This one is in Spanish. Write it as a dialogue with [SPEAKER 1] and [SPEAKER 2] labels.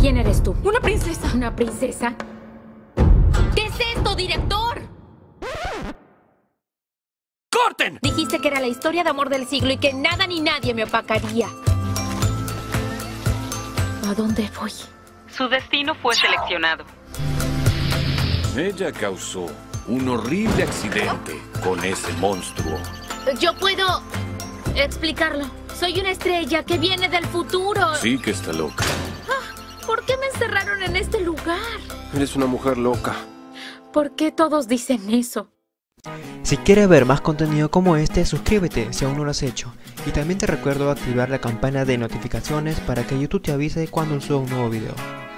[SPEAKER 1] ¿Quién eres tú?
[SPEAKER 2] Una princesa.
[SPEAKER 1] ¿Una princesa? ¿Qué es esto, director?
[SPEAKER 3] ¡Corten!
[SPEAKER 1] Dijiste que era la historia de amor del siglo y que nada ni nadie me opacaría. ¿A dónde voy?
[SPEAKER 2] Su destino fue seleccionado.
[SPEAKER 3] Ella causó un horrible accidente con ese monstruo.
[SPEAKER 1] Yo puedo explicarlo. Soy una estrella que viene del futuro.
[SPEAKER 3] Sí que está loca.
[SPEAKER 1] ¿Por qué me encerraron en este lugar?
[SPEAKER 4] Eres una mujer loca.
[SPEAKER 1] ¿Por qué todos dicen eso?
[SPEAKER 5] Si quieres ver más contenido como este, suscríbete si aún no lo has hecho. Y también te recuerdo activar la campana de notificaciones para que YouTube te avise cuando suba un nuevo video.